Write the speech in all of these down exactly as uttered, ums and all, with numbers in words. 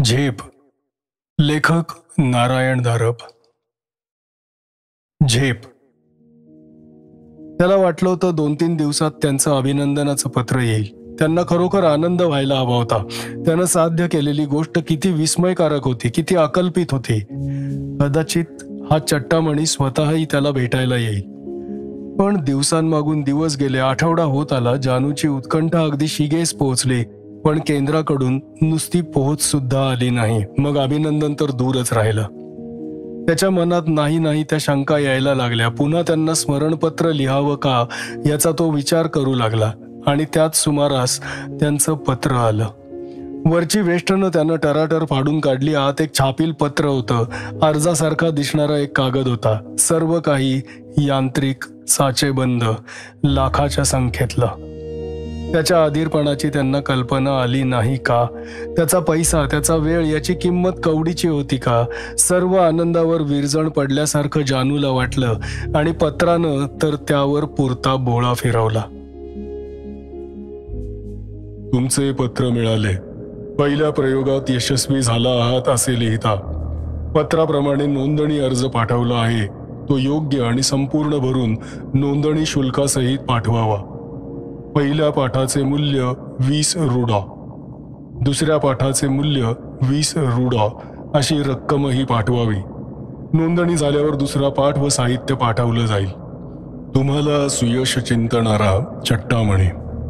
झेप. लेखक नारायण धारप. झेप. त्याला वाटलं होतं दोन तीन दिवसात त्यांचं अभिनंदनाचं पत्र येईल. त्यांना खरोखर आनंद व्हायला हवा होता. त्यानं साध्य केलेली गोष्ट किती विस्मयकारक होती, किती अकल्पित होती. कदाचित हा चट्टामणी स्वतःही त्याला भेटायला येईल. पण दिवसांमागून दिवस गेले, आठवडा होत आला. जानूची उत्कंठा अगदी शिगेस पोहोचली, पण केंद्राकडून नुसती पोहोच सुद्धा आली नाही. मग अभिनंदन तर दूरच राहिलं. त्याच्या मनात नाही नाही त्या शंका यायला लागल्या. पुन्हा त्यांना स्मरणपत्र लिहावं का याचा तो विचार करू लागला. आणि त्याच सुमारास त्यांचं पत्र आलं. वरची वेष्टनं त्यानं टराटर फाडून काढली. आत एक छापील पत्र होतं. अर्जासारखा दिसणारा एक कागद होता. सर्व काही यांत्रिक, साचेबंद, लाखाच्या संख्येतलं. त्याच्या अधीरपणाची त्यांना कल्पना आली नाही का? त्याचा पैसा, त्याचा वेळ याची किंमत कवडीची होती का? सर्व आनंदावर विरजण पडल्यासारखं जानूला वाटलं आणि पत्रानं तर त्यावर पुरता बोळा फिरवला. तुमचे पत्र मिळाले. पहिल्या प्रयोगात यशस्वी झाला आहात असे लिहिता. पत्राप्रमाणे नोंदणी अर्ज पाठवला आहे. तो योग्य आणि संपूर्ण भरून नोंदणी शुल्कासहित पाठवावा. पहिल्या पाठाचे मूल्य वीस रुडा, दुसऱ्या पाठाचे मूल्य वीस रुडा अशी रक्कमही पाठवावी. नोंदणी झाल्यावर दुसरा पाठ व साहित्य पाठवलं जाईल. तुम्हाला सुयश चिंतणारा चट्टामणी.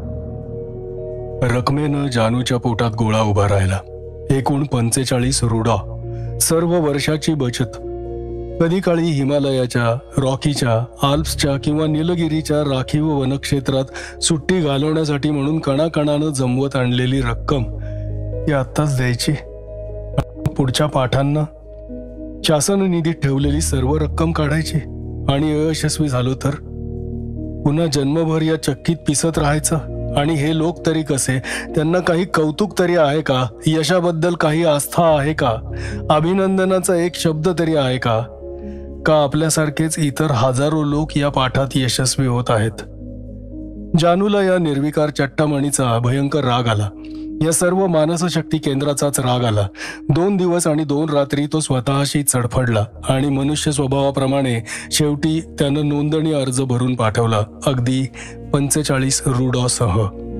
रकमेनं जानूच्या पोटात गोळा उभा राहिला. एकूण पंचेचाळीस रुडा. सर्व वर्षाची बचत. कधी काळी हिमालयाच्या, रॉकीच्या, आल्प्सच्या किंवा निलगिरीच्या राखीव वनक्षेत्रात सुट्टी घालवण्यासाठी म्हणून कणाकणानं जमवत आणलेली रक्कम ती आत्ताच द्यायची. पुढच्या पाठांना शासन निधीत ठेवलेली सर्व रक्कम काढायची. आणि अयशस्वी झालो तर पुन्हा जन्मभर या चक्कीत पिसत राहायचं. आणि हे लोक तरी कसे? त्यांना काही कौतुक तरी आहे का? यशाबद्दल काही आस्था आहे का? अभिनंदनाचा एक शब्द तरी आहे का? का आपल्यासारखेच इतर हजारो लोक या पाठात यशस्वी होत आहेत? जानूला या निर्विकार चट्टामणीचा भयंकर राग आला. या सर्व मानसशक्ती केंद्राचाच राग आला. दोन दिवस आणि दोन रात्री तो स्वतःशी चडफडला आणि मनुष्य स्वभावाप्रमाणे शेवटी त्यानं नोंदणी अर्ज भरून पाठवला, अगदी पंचेचाळीस रुडॉसह.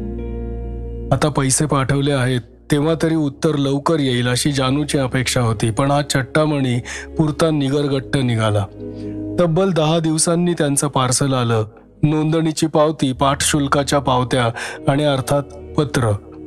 आता पैसे पाठवले आहेत तेव्हा तरी उत्तर लवकर येईल अशी जानूची अपेक्षा होती. पण हा चट्टामणी पुरता निगरगट्ट निघाला. तब्बल दहा दिवसांनी त्यांचं पार्सल आलं. नोंदणीची पावती, पाठ शुल्काच्या पावत्या आणि अर्थात पत्र.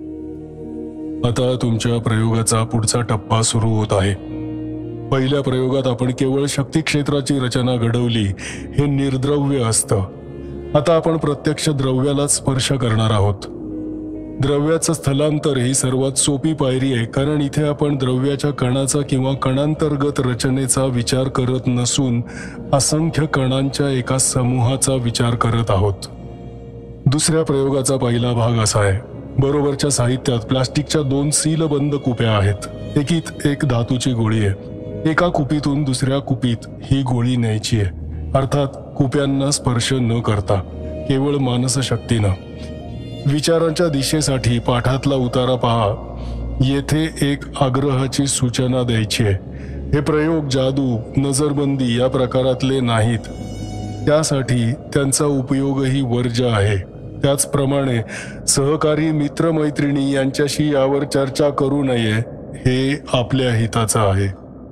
आता तुमच्या प्रयोगाचा पुढचा टप्पा सुरू होत आहे. पहिल्या प्रयोगात आपण केवळ शक्ती क्षेत्राची रचना घडवली. हे निर्द्रव्य असतं. आता आपण प्रत्यक्ष द्रव्याला स्पर्श करणार आहोत. द्रव्याचं स्थलांतर ही सर्वात सोपी पायरी आहे, कारण इथे आपण द्रव्याच्या कणाचा किंवा कणांतर्गत रचनेचा विचार करत नसून असंख्य कणांच्या एका समूहाचा विचार करत आहोत. दुसऱ्या प्रयोगाचा पहिला भाग असा आहे. बरोबरच्या साहित्यात प्लास्टिकच्या दोन सीलबंद कुप्या आहेत. एकीत एक धातूची गोळी आहे. एका कुपीतून दुसऱ्या कुपीत ही गोळी न्यायची आहे. अर्थात कुप्यांना स्पर्श न करता, केवळ मानसशक्तीनं. विचारांच्या दिशेसाठी पाठातला उतारा पहा. येथे एक आग्रहाची सूचना द्यायची आहे. हे प्रयोग जादू, नजरबंदी या प्रकारातले नाहीत. त्यासाठी त्यांचा उपयोगही वर्ज्य आहे. त्याचप्रमाणे सहकारी मित्रमैत्रिणी यांच्याशी यावर चर्चा करू नये, हे आपल्या हिताचं आहे.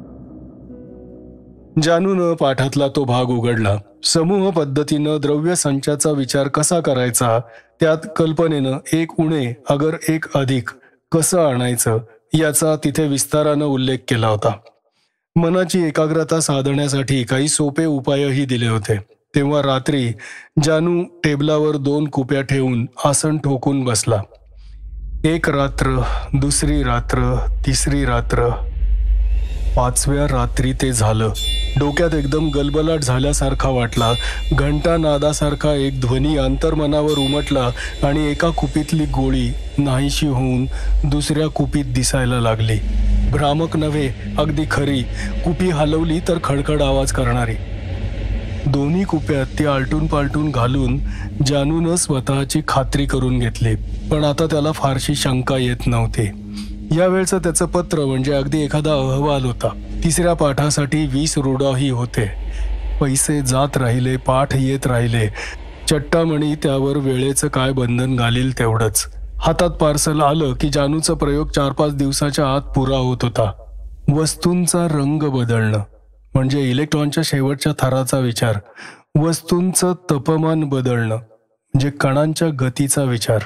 जानूनं पाठातला तो भाग उघडला. समूह पद्धतीनं द्रव्य संचाचा विचार कसा करायचा, त्यात कल्पनेनं एक उणे अगर एक अधिक कसं आणायचं याचा तिथे विस्तारानं उल्लेख केला होता. मनाची एकाग्रता साधण्यासाठी काही सोपे उपायही दिले होते. तेव्हा रात्री जानू टेबलावर दोन कुप्या ठेवून आसन ठोकून बसला. एक रात्र, दुसरी रात्र, तिसरी रात्र. पाचव्या रात्री ते झालं. डोक्यात एकदम गलबलाट झाल्यासारखा वाटला. घंटा नादासारखा एक ध्वनी अंतर्मनावर उमटला आणि एका कुपीतली गोळी नाहीशी होऊन दुसऱ्या कुपीत दिसायला लागली. भ्रामक नव्हे, अगदी खरी. कुपी हलवली तर खडखड आवाज करणारी. दोन्ही कुप्यात ती आलटून पालटून घालून जानूनं स्वतःची खात्री करून घेतली. पण आता त्याला फारशी शंका येत नव्हती. यावेळचं त्याचं पत्र म्हणजे अगदी एखादा अहवाल होता. तिसऱ्या पाठासाठी वीस रुडॉही होते. पैसे जात राहिले, पाठ येत राहिले. चट्टामणी त्यावर वेळेचं काय बंधन घालील तेवढंच. हातात पार्सल आलं की जानूचा प्रयोग चार पाच दिवसाच्या आत पुरा होत होता. वस्तूंचा रंग बदलणं म्हणजे इलेक्ट्रॉनच्या शेवटच्या थराचा विचार. वस्तूंचं तापमान बदलणं म्हणजे कणांच्या गतीचा विचार.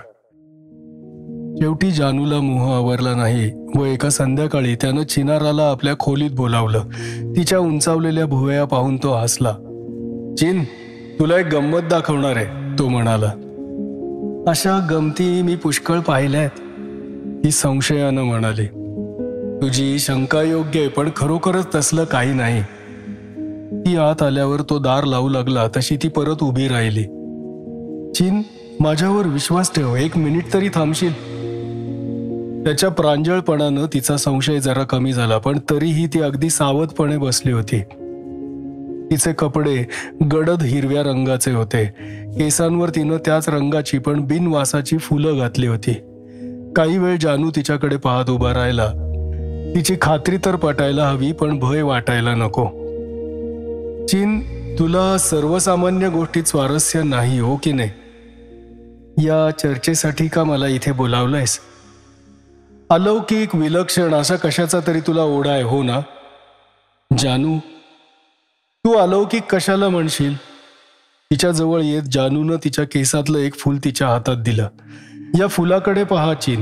शेवटी जानूला मोह आवरला नाही व एका संध्याकाळी त्यानं चिनाराला आपल्या खोलीत बोलावलं. तिच्या उंचावलेल्या भुवया पाहून तो हसला. चिन, तुला एक गंमत दाखवणार आहे, तो म्हणाला. अशा गमती मी पुष्कळ पाहिल्यात, ती संशयानं म्हणाली. तुझी शंका योग्य आहे, पण खरोखरच तसलं काही नाही. ती आत आल्यावर तो दार लावू लागला तशी ती परत उभी राहिली. चिन, माझ्यावर विश्वास ठेव, एक मिनिट तरी थांबशील. त्याच्या प्रांजळपणानं तिचा संशय जरा कमी झाला, पण तरीही ती अगदी सावधपणे बसली होती. तिचे कपडे गडद हिरव्या रंगाचे होते. केसांवर तिनं त्याच रंगाची पण बिनवासाची फुलं घातली होती. काही वेळ जानू तिच्याकडे पाहत उभा राहिला. तिची खात्री तर पटायला हवी, पण भय वाटायला नको. चिन, तुला सर्वसामान्य गोष्टीत स्वारस्य नाही, हो की नाही? या चर्चेसाठी का मला इथे बोलावलंयस? अलौकिक, विलक्षण अशा कशाचा तरी तुला ओढा आहे, हो ना? जानू, तू अलौकिक कशाला म्हणशील? तिच्या जवळ येत जानूनं तिच्या केसातलं एक फूल तिच्या हातात दिलं. या फुलाकडे पहा चिन.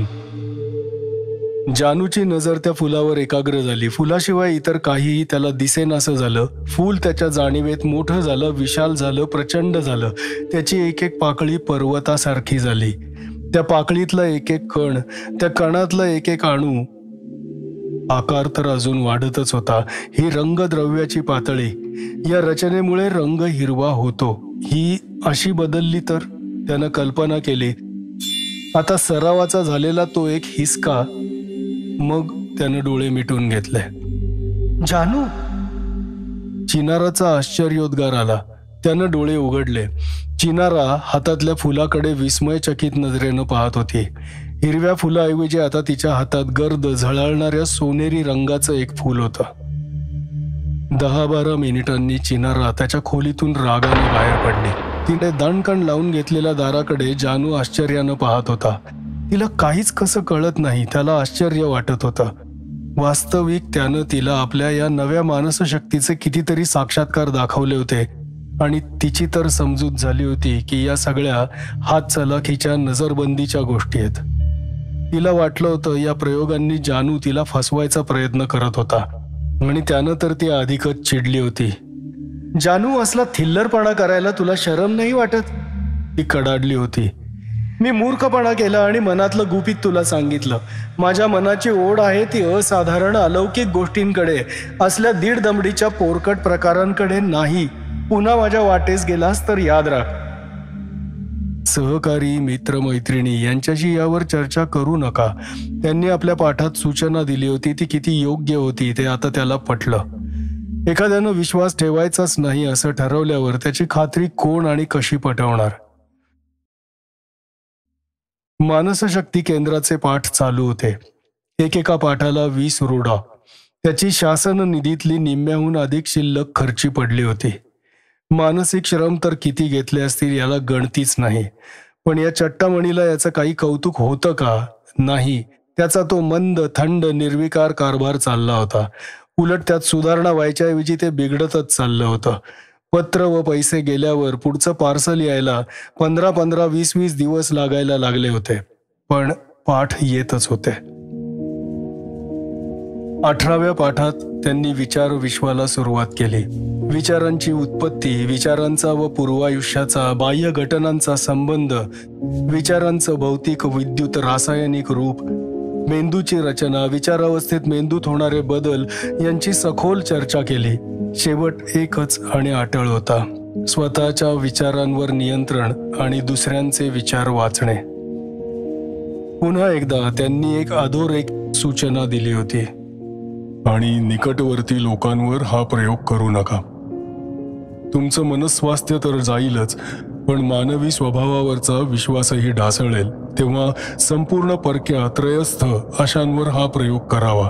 जानूची नजर त्या फुलावर एकाग्र झाली. फुलाशिवाय इतर काहीही त्याला दिसेनासं झालं. फूल त्याच्या जाणीवेत मोठं झालं, विशाल झालं, प्रचंड झालं. त्याची एक एक पाकळी पर्वतासारखी झाली. त्या पाकळीतला एक एक कण, त्या कणातला एक एक अणू. आकार तर अजून वाढतच होता. ही रंगद्रव्याची पातळी. या रचनेमुळे रंग हिरवा होतो. ही अशी बदलली तर त्यानं कल्पना केली. आता सरावाचा झालेला तो एक हिसका. मग त्यानं डोळे मिटून घेतले. जानू, चिनाराचा आश्चर्योद्गार आला. त्यानं डोळे उघडले. चिनारा हातातल्या फुलाकडे विस्मयचकित नजरेनं पाहत होती. हिरव्या फुलाऐवजी आता तिच्या हातात गर्द झळाळणाऱ्या सोनेरी रंगाचं एक फूल होतं. दहा बारा मिनिटांनी चिनारा त्याच्या खोलीतून रागाने बाहेर पडली. तिने दणकण लावून घेतलेल्या दाराकडे जानू आश्चर्यानं पाहत होता. तिला काहीच कसं कळत नाही. त्याला आश्चर्य वाटत होतं. वास्तविक त्यानं तिला आपल्या या नव्या मानसशक्तीचे कितीतरी साक्षात्कार दाखवले होते आणि तिची तर समजूत झाली होती की या सगळ्या हातचलाखीच्या नजरबंदीच्या गोष्टी आहेत. तिला वाटलं होतं या प्रयोगांनी जानू तिला फसवायचा प्रयत्न करत होता आणि त्यानं तर ती अधिकच चिडली होती. जानू, असला थिल्लरपणा करायला तुला शरम नाही वाटत? ती कडाडली होती. मी मूर्खपणा केला आणि मनातलं गुपित तुला सांगितलं. माझ्या मनाची ओढ आहे ती असाधारण अलौकिक गोष्टींकडे, असल्या दीड दमडीच्या पोरकट प्रकारांकडे नाही. पुन्हा माझ्या वाटेस गेलास तर याद राख. सहकारी, मित्रमैत्रिणी यांच्याशी यावर चर्चा करू नका. त्यांनी आपल्या पाठात सूचना दिली होती, ती किती योग्य होती ते आता त्याला पटलं. एखाद्यानं विश्वास ठेवायचाच नाही असं ठरवल्यावर त्याची खात्री कोण आणि कशी पटवणार? मानसशक्ती केंद्राचे पाठ चालू होते. एकेका पाठाला वीस रुडा. त्याची शासन निधीतली निम्म्याहून अधिक शिल्लक खर्ची पडली होती. मानसिक श्रम तर किती घेतले असतील याला गणतीच नाही. पण या चट्टामणीला याचं काही कौतुक होतं का? नाही. त्याचा तो मंद, थंड, निर्विकार कारभार चालला होता. उलट त्यात सुधारणा व्हायच्याऐवजी ते बिघडतच चाललं होतं. पत्र व पैसे गेल्यावर पुढचं पार्सल यायला पंधरा पंधरा वीस वीस दिवस लागायला लागले होते. पण पाठ येतच होते. अठराव्या पाठात त्यांनी विचार विश्वाला सुरुवात केली. विचारांची उत्पत्ती, विचारांचा व पूर्वायुष्याचा, बाह्य घटनांचा संबंध, विचारांचं भौतिक, विद्युत, रासायनिक रूप, मेंदूची रचना, विचारावस्थेत मेंदूत होणारे बदल यांची सखोल चर्चा केली. शेवट एकच आणि अटळ होता: स्वतःच्या विचारांवर नियंत्रण आणि दुसऱ्यांचे विचार वाचणे. पुन्हा एकदा त्यांनी एक अधोरेख सूचना दिली होती: आणि निकटवर्ती लोकांवर हा प्रयोग करू नका. तुमचं मनस्वास्थ्य तर जाईलच, पण मानवी स्वभावावरचा विश्वासही ढासळेल तेव्हा संपूर्ण परक्या त्रयस्थ अशांवर हा प्रयोग करावा.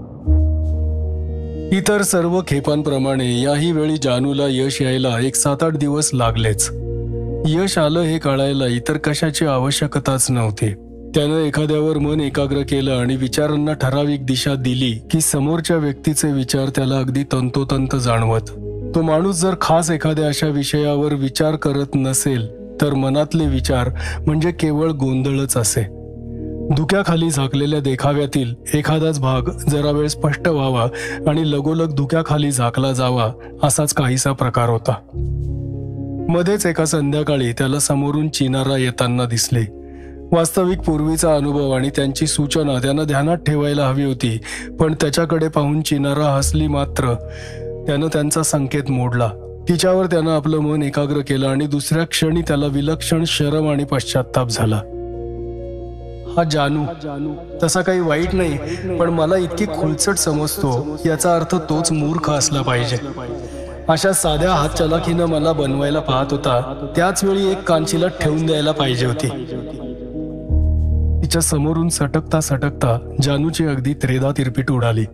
इतर सर्व खेपांप्रमाणे याही वेळी जानूला यश यायला एक सात आठ दिवस लागलेच. यश आलं हे कळायला इतर कशाची आवश्यकताच नव्हती. त्यानं एखाद्यावर मन एकाग्र केलं आणि विचारांना ठराविक दिशा दिली की समोरच्या व्यक्तीचे विचार त्याला अगदी तंतोतंत जाणवत. तो माणूस जर खास एखाद्या अशा विषयावर विचार करत नसेल तर मनातले विचार म्हणजे केवळ गोंधळच असे. धुक्याखाली झाकलेल्या देखाव्यातील एखादाच भाग जरा वेळ स्पष्ट व्हावा आणि लगोलग धुक्याखाली झाकला जावा असाच काहीसा प्रकार होता. मध्येच एका संध्याकाळी त्याला समोरून चिनारा येताना दिसले. वास्तविक पूर्वीचा अनुभव आणि त्यांची सूचना त्यानं ध्यानात ठेवायला हवी होती, पण त्याच्याकडे पाहून चिनारा हसली मात्र त्यानं त्यांचा संकेत मोडला. तिच्यावर त्यानं आपलं मन एकाग्र केलं आणि दुसऱ्या क्षणी त्याला विलक्षण शरम आणि पश्चात्ताप झाला. हा जानू तसा काही वाईट नाही, पण मला इतकी खुळचट समजतो याचा अर्थ तोच मूर्ख असला पाहिजे. अशा साध्या हातचलाखीनं मला बनवायला पाहत होता, त्याच वेळी एक कांचीला ठेवून द्यायला पाहिजे होती. तिच्या समोरून सटकता सटकता जानूची अगदी त्रेधा तिरपीट उडाली.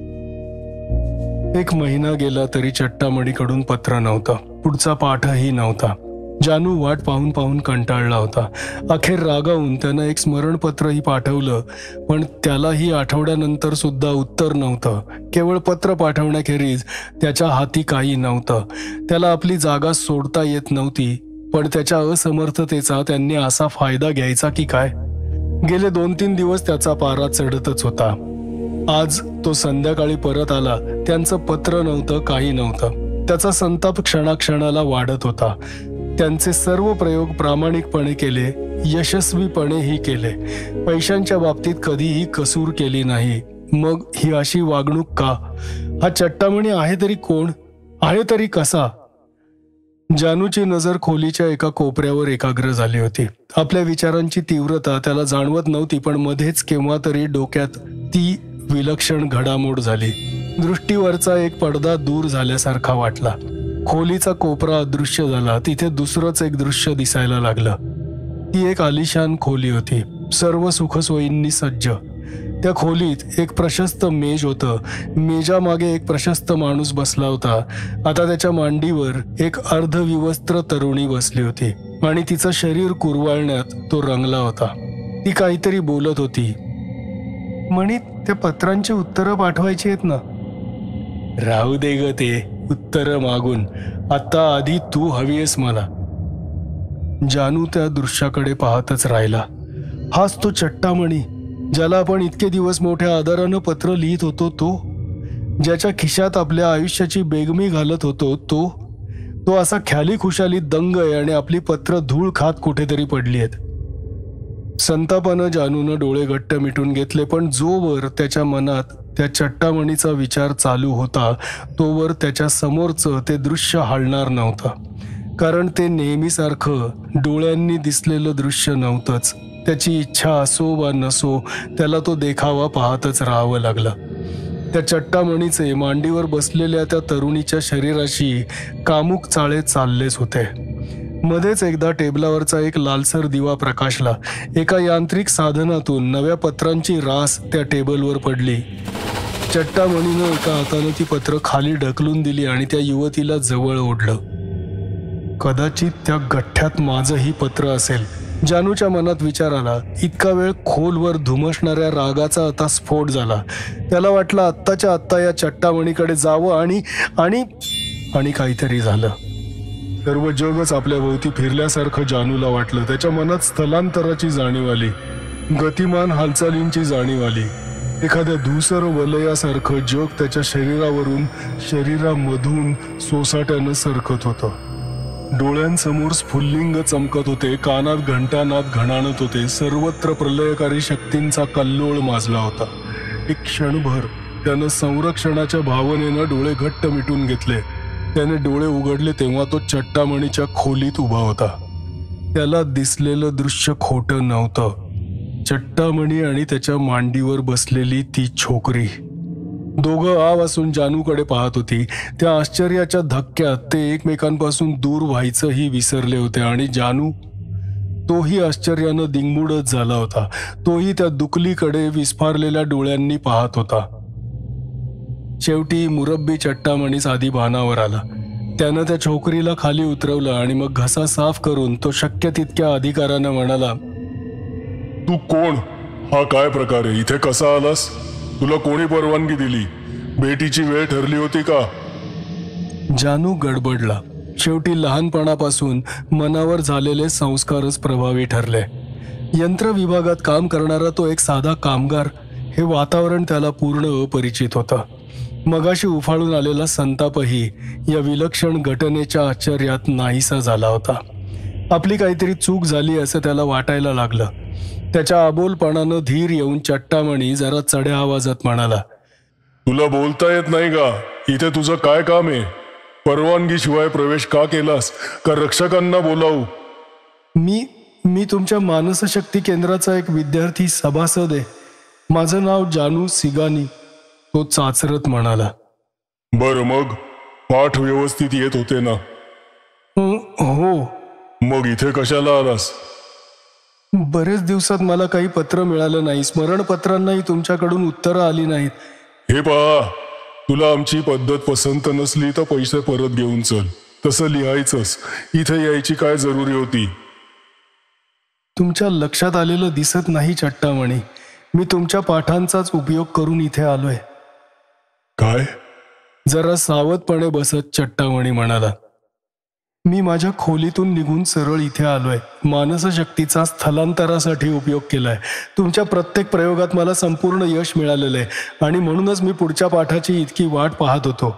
एक महिना गेला तरी चट्टामणीकडून पत्र नव्हतं, पुढचा पाठही नव्हता. जानू वाट पाहून पाहून कंटाळला होता. अखेर रागावून त्यानं एक स्मरणपत्रही पाठवलं, पण त्यालाही आठवड्यानंतर सुद्धा उत्तर नव्हतं. केवळ पत्र पाठवण्याखेरीज त्याच्या हाती काही नव्हतं. त्याला आपली जागा सोडता येत नव्हती, पण त्याच्या असमर्थतेचा त्यांनी असा फायदा घ्यायचा की काय? गेले दोन तीन दिवस त्याचा पारा चढतच होता. आज तो संध्याकाळी परत आला. त्यांचं पत्र नव्हतं, काही नव्हतं. त्याचा संताप क्षणाक्षणाला वाढत होता. त्यांचे सर्व प्रयोग प्रामाणिकपणे केले, यशस्वीपणेही केले. पैशांच्या बाबतीत कधीही कसूर केली नाही. मग ही अशी वागणूक का? हा चट्टामणी आहे तरी कोण? आहे तरी कसा? जानूची नजर खोलीच्या एका कोपऱ्यावर एकाग्र झाली होती. आपल्या विचारांची तीव्रता त्याला जाणवत नव्हती, पण मध्येच केव्हा तरी डोक्यात ती विलक्षण घडामोड झाली. दृष्टीवरचा एक पडदा दूर झाल्यासारखा वाटला. खोलीचा कोपरा अदृश्य झाला. तिथे दुसरंच एक दृश्य दिसायला लागलं. ती एक आलिशान खोली होती, सर्व सुखसोयींनी सज्ज. त्या खोलीत एक प्रशस्त मेज होतं. मेजामागे एक प्रशस्त माणूस बसला होता. आता त्याच्या मांडीवर एक अर्धविवस्त्र तरुणी बसली होती आणि तिचं शरीर कुरवाळण्यात तो रंगला होता. ती काहीतरी बोलत होती. म्हणी त्या पत्रांची उत्तरं पाठवायची आहेत ना? राहू दे ग ते उत्तरं मागून, आता आधी तू हवीयस मला. जानू त्या दृश्याकडे पाहतच राहिला. हाच तो चट्टामणी ज्याला आपण इतके दिवस मोठ्या आदरानं पत्र लिहित होतो, तो ज्याच्या खिशात आपल्या आयुष्याची बेगमी घालत होतो, तो तो असा ख्याली खुशाली दंग आहे आणि आपली पत्र धूळ खात कुठेतरी पडली आहेत. संतापानं जानूनं डोळे घट्ट मिटून घेतले, पण जोवर त्याच्या मनात त्या चट्टामणीचा विचार चालू होता तोवर त्याच्या समोरचं ते दृश्य हलणार नव्हतं. कारण ते नेहमीसारखं डोळ्यांनी दिसलेलं दृश्य नव्हतंच. त्याची इच्छा असो वा नसो त्याला तो देखावा पाहतच राहावं लागला. त्या चट्टामणीचे मांडीवर बसलेल्या त्या तरुणीच्या शरीराशी कामुक चाळे चाललेच होते. मध्येच एकदा टेबलावरचा एक लालसर दिवा प्रकाशला. एका यांत्रिक साधनातून नव्या पत्रांची रास त्या टेबलवर पडली. चट्टामणीनं एका हातानं ती पत्र खाली ढकलून दिली आणि त्या युवतीला जवळ ओढलं. कदाचित त्या गठ्ठ्यात माझंही पत्र असेल, जानूच्या मनात विचार आला. इतका वेळ खोलवर धुमसणाऱ्या रागाचा आता स्फोट झाला. त्याला वाटलं आत्ताच्या आत्ता या चट्टामणीकडे जावं आणि आणि आणि काहीतरी झालं. सर्व जगच आपल्या भोवती फिरल्यासारखं जानूला वाटलं. त्याच्या मनात स्थलांतराची जाणीव आली, गतिमान हालचालींची जाणीव आली. एखाद्या धूसर वलयासारखं जग त्याच्या शरीरावरून शरीरामधून सोसाट्यानं सरकत होतं. डोळ्यांसमोर स्फुल्लिंग चमकत होते, कानात घंटानाद घणाणत होते. सर्वत्र प्रलयकारी शक्तींचा कल्लोळ माजला होता. एक क्षणभर त्यानं संरक्षणाच्या भावनेनं डोळे घट्ट मिटून घेतले. त्याने डोळे उघडले तेव्हा तो चट्टामणीच्या खोलीत उभा होता. त्याला दिसलेलं दृश्य खोटं नव्हतं. चट्टामणी आणि त्याच्या मांडीवर बसलेली ती छोकरी. दोघं आ वासून जानूकडे पाहत होती. त्या आश्चर्याच्या धक्क्यात ते एकमेकांपासून दूर व्हायचंही विसरले होते आणि जानू तोही आश्चर्यानं दिंगमुडच झाला होता. तोही त्या दुकलीकडे विस्फारलेल्या डोळ्यांनी पाहत होता. शेवटी मुरब्बी चट्टामणीच आधी भानावर आला. त्यानं त्या छोकरीला खाली उतरवलं आणि मग घसा साफ करून तो शक्य तितक्या अधिकारानं म्हणाला, तू कोण? हा काय प्रकार आहे? इथे कसा आलास? तुला कोणी परवानगी दिली? भेटीची वेळ ठरली होती का? जानू गडबडला. शेवटी लहानपणापासून मनावर झालेले संस्कारच प्रभावी ठरले. यंत्र विभागात काम करणारा तो एक साधा कामगार हे वातावरण त्याला पूर्ण अपरिचित होतं. मगाशी उफाळून आलेला संतापही या विलक्षण घटनेच्या आश्चर्यात नाहीसा झाला होता. आपली काहीतरी चूक झाली असं त्याला वाटायला लागलं. त्याच्या अबोलपणानं धीर येऊन चट्टामणी जरा चढ्या आवाजात म्हणाला, तुला बोलता येत नाही का? इथे तुझं काय काम आहे? परवानगी शिवाय प्रवेश का केलास? का रक्षकांना बोलावू? मी मी तुमच्या मानसशक्ती केंद्राचा एक विद्यार्थी सभासद आहे. माझं नाव जानू सिगानी, तो चाचरत म्हणाला. बरं, मग पाठ व्यवस्थित येत होते ना? हो. मग इथे कशाला आलास? बरेच दिवसात मला काही पत्र मिळालं नाही. स्मरणपत्रांनाही तुमच्याकडून उत्तरं आली नाहीत. हे पहा, तुला आमची पद्धत पसंत नसली तर पैसे परत घेऊन चल. तसं लिहायचंच. इथे यायची काय जरुरी होती? तुमच्या लक्षात आलेलं दिसत नाही चट्टामणी. मी तुमच्या पाठांचाच उपयोग करून इथे आलोय. काय? जरा सावधपणे बसत चट्टामणी म्हणाला, मी माझ्या खोलीतून निघून सरळ इथे आलोय. मानसशक्तीचा स्थलांतरासाठी उपयोग केलाय. तुमच्या प्रत्येक प्रयोगात मला संपूर्ण यश मिळालेलं आहे आणि म्हणूनच मी पुढच्या पाठाची इतकी वाट पाहत होतो.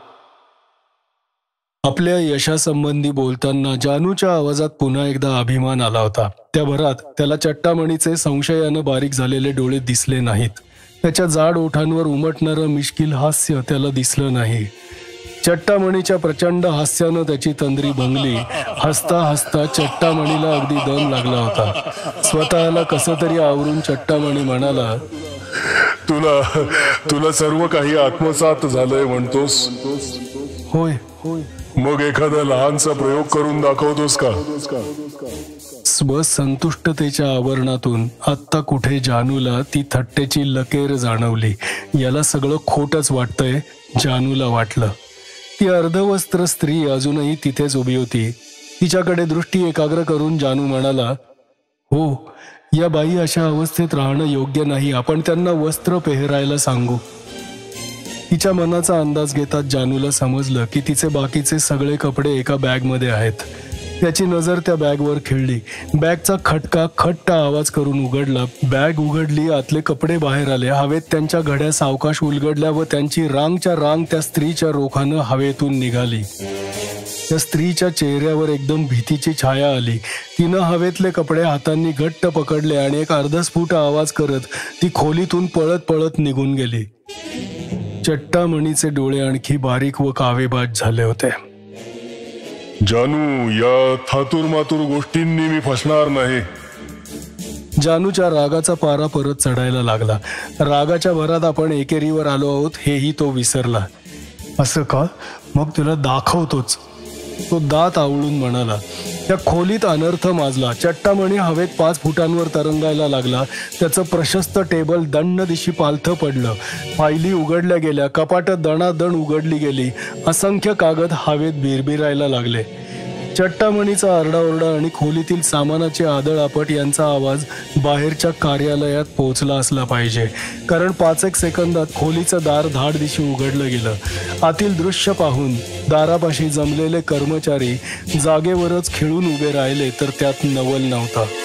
आपल्या यशासंबंधी बोलताना जानूच्या आवाजात पुन्हा एकदा अभिमान आला होता. त्या भरात त्याला चट्टामणीचे संशयानं बारीक झालेले डोळे दिसले नाहीत. त्याच्या जाड ओठांवर उमटणारं मिश्किल हास्य त्याला दिसलं नाही. चट्टामणीच्या प्रचंड हास्यानं त्याची तंद्री भंगली. हसता हसता चट्टामणीला अगदी दम लागला होता. स्वतःला कसं तरी आवरून चट्टामणी म्हणाला, तुला तुला सर्व काही आत्मसात झालंय म्हणतोस? होय होय. मग एखादा लहानसा प्रयोग करून दाखवतोस का? स्वसंतुष्टतेच्या आवरणातून आत्ता कुठे जानूला ती थट्टेची लकेर जाणवली. याला सगळं खोटच वाटतंय, जानूला वाटलं. ती अर्धवस्त्र स्त्री अजूनही तिथेच उभी होती. तिच्याकडे दृष्टी एकाग्र करून जानू म्हणाला, हो, या बाई अशा अवस्थेत राहणं योग्य नाही. आपण त्यांना वस्त्र पेहरायला सांगू. तिच्या मनाचा अंदाज घेतात जानूला समजलं की तिचे बाकीचे सगळे कपडे एका बॅगमध्ये आहेत. त्याची नजर त्या बॅगवर खिळली. बॅगचा खटका खट्ट आवाज करून उघडला. बॅग उघडली, आतले कपडे बाहेर आले. हवेत त्यांच्या घड्या सावकाश उलगडल्या व त्यांची रांगच्या रांग त्या स्त्रीच्या रोखानं हवेतून निघाली. त्या स्त्रीच्या चेहऱ्यावर एकदम भीतीची छाया आली. तिनं हवेतले कपडे हातांनी घट्ट पकडले आणि एक अर्धस्फुट आवाज करत ती खोलीतून पळत पळत निघून गेली. चट्टामणीचे डोळे आणखी बारीक व कावेबाज झाले होते. जानू, या थातूर मातूर गोष्टींनी मी फसणार नाही. जानूच्या रागाचा पारा परत चढायला लागला. रागाच्या भरात आपण एकेरीवर आलो आहोत हेही तो विसरला. असं का? मग तुला दाखवतोच, तो दात आवळून म्हणाला. त्या खोलीत अनर्थ माजला. चट्टामणी हवेत पाच फुटांवर तरंगायला लागला. त्याचं प्रशस्त टेबल दंड दिशी पालथं पडलं. फायली उघडल्या गेल्या. कपाटं दणादण उघडली गेली. असंख्य कागद हवेत भिरभिरायला लागले. चट्टामणीचा आरडाओरडा आणि खोलीतील सामानाचे आदळआपट यांचा आवाज बाहेरच्या कार्यालयात पोहोचला असला पाहिजे, कारण पाच एक सेकंदात खोलीचं दार धाड दिशी उघडलं गेलं. आतील दृश्य पाहून दारापाशी जमलेले कर्मचारी जागेवरच खिळून उभे राहिले, तर त्यात नवल नव्हता.